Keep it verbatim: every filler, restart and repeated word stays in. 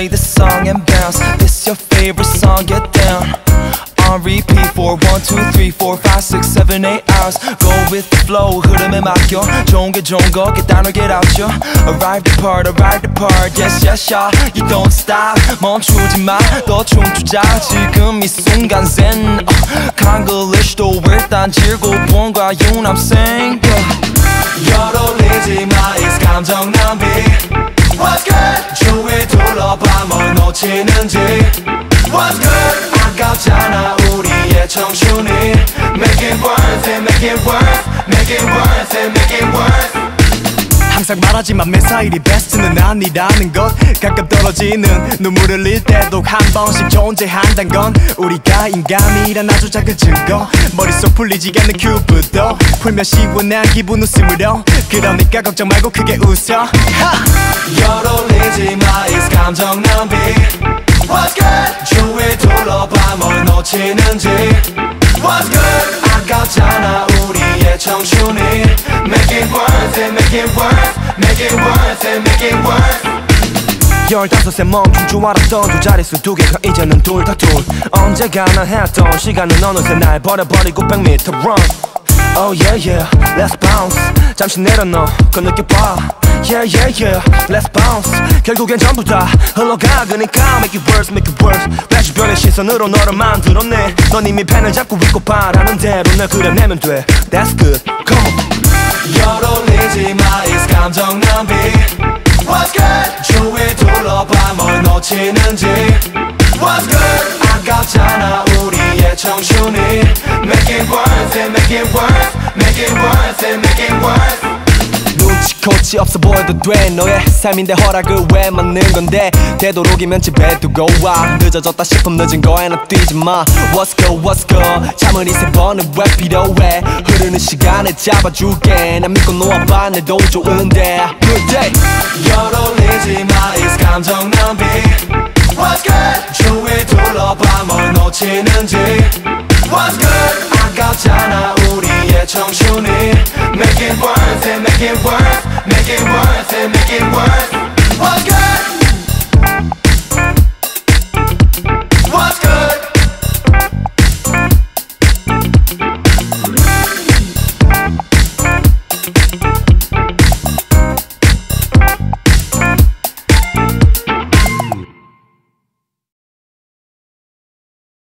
play this song and bounce. This your favorite song, get down. On repeat for one, two, three, four, five, six, seven, eight hours. Go with the flow, 흐름에 맡겨. 좋은 게 좋은 거, get down or get out, yo. Arrive depart, arrive depart, yes, yes, yeah. You don't stop, 멈추지 마, 더 춤추자. 지금 이 순간 zen. uh, 강글리시도 일단 즐거움과 유남생. 열올리지 마, it's 감정 낭비. What's good? 주위 둘러봐 뭘 놓치는지. What's good? 아깝잖아 우리의 청춘이. Make it worth it, make it worth, make it worth it, make it worth. 항상 말하지만 매사일이 베스트는 아니라는 것. 가끔 떨어지는 눈물을 흘릴 때도 한 번씩 존재한단 건 우리가 인간이란 아주 작은 증거. 머릿속 풀리지 않는 큐브도 풀면 시원한 기분 웃음으로. 그러니까 걱정 말고 크게 웃어. 열올리지 마, it's 감정 낭비. What's good? 주위 둘러봐 뭘 놓치는지. What's good? 아깝잖아 우리의 청춘이. Make it worth it, make it worth, make it worth it, make it worth. 열다섯에 멈춘 줄 알았던 두 자릿수 두 개가 이제는 둘 다 둘. 언제가나 했던 시간은 어느새 날 버려버리고 백 미터 run. Oh yeah yeah, let's bounce. 잠시 내려놓어 그 느껴봐. Yeah yeah yeah, let's bounce. 결국엔 전부 다 흘러가 그니까 make it worse, make it worse. 내 주변의 시선으로 너를 만들었네. 넌 이미 펜을 잡고 있고 바라는 대로 날 그려내면 돼. That's good, come on. 열올리지 마, it's 감정 낭비. What's good? 주위 둘러봐 뭘 놓치는지. What's good? 아깝잖아 우리의 청춘이. Make it worth it, make it worth, make it worth it, make it worth. 눈치코치 없어 보여도 돼. 너의 삶인데 허락을 왜 맞는 건데. 되도록이면 집에 두고 와. 늦어졌다 싶으면 늦은 거에는 뛰지 마. What's good, what's good. 잠을 이세 번은 왜 필요해. 흐르는 시간을 잡아줄게. 난 믿고 놓아봐 내도 좋은데. Good day. 열올리지 마, it's 감정 낭비. What's good? 주위 둘러봐 뭘 놓치는지. What's good? 아깝잖아 우리의 청춘이. Make it worth it, make it worth, make it worth it, make it worth. What's good?